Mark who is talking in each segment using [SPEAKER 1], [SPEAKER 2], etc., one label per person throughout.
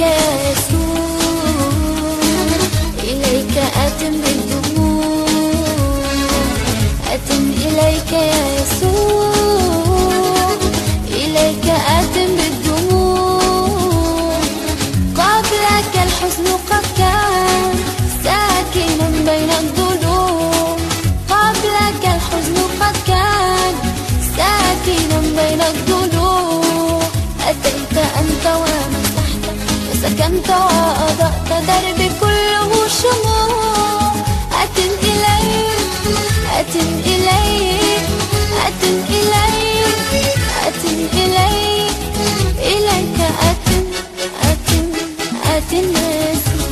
[SPEAKER 1] يا يسوع، إليك آت بالدموع، آت إليك يا يسوع، إليك آت بالدموع. قبلك الحزن قد كان ساكنا بين الضلوع، قبلك الحزن قد كان ساكنا بين الضلوع. أتيت أنت ومسحت وسكنت وأضأت دربي كله شموع. آت إليك، آت إليك، آت إليك، آت إليك، إليك آت، آت، آت يسوع.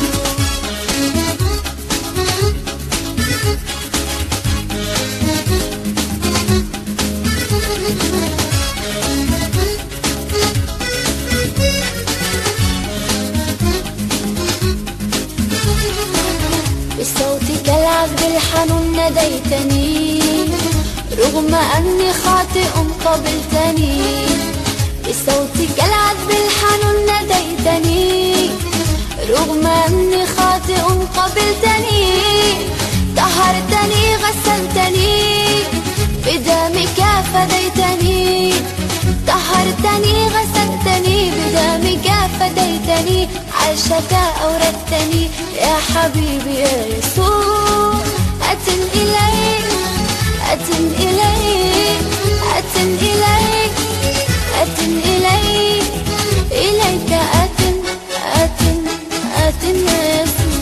[SPEAKER 1] بصوتك العذب الحنون ناديتني، رغم أني خاطئ قبلتني. بصوتك العذب الحنون ناديتني، رغم أني خاطئ قبلتني. طهرتني غسلتني بدمك فديتني، طهرتني غسلتني بدمك فديتني. عرشك أوردتني يا حبيبي يا يسوع. آت إليك، آت إليك، آت إليك، آت إليك، إليك آت، آت، آت يا يسوع.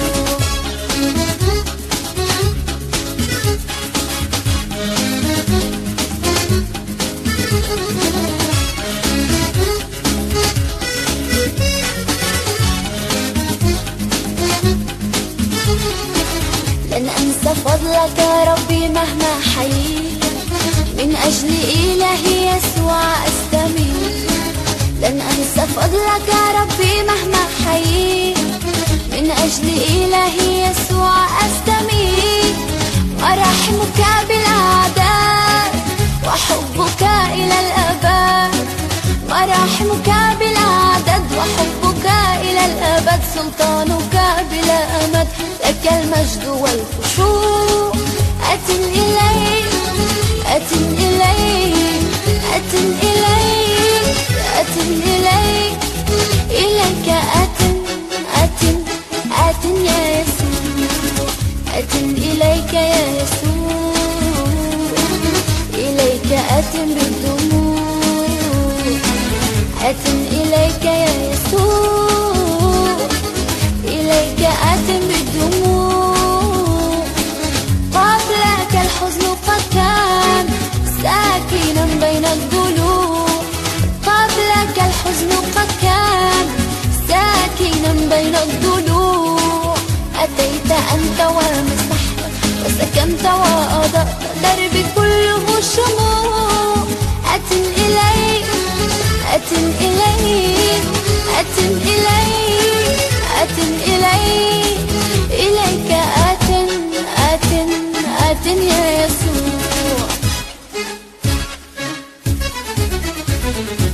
[SPEAKER 1] لن أنسى فضلك يا ربي مهما حييت، من أجل إلهي يسوع أستميت. لن أنسى فضلك يا ربي مهما حييت، من أجل إلهي يسوع أستميت. مراحمك بالأعداد وحبك إلى الأبد، مراحمك بالأعداد وحبك إلى الأبد. سلطانك بلا أمد، لك المجد والخشوع. آت إليك، آت إليك، آت إليك، آت إليك، إليك آت، آت، آت يا يسوع. آت إليك يا يسوع، إليك آت بالدموع، آت إليك يا يسوع، إليك آت بالدموع. قبلك الحزن قد كان ساكنا بين الضلوع، قبلك الحزن قد كان ساكنا بين الضلوع. أتيت أنت ومسحت وسكنت وأضأت دربي كله شموع. آت إليك، آت إليك، آت إليك، آت إليك، إليك آت، آت، آت يا يسوع.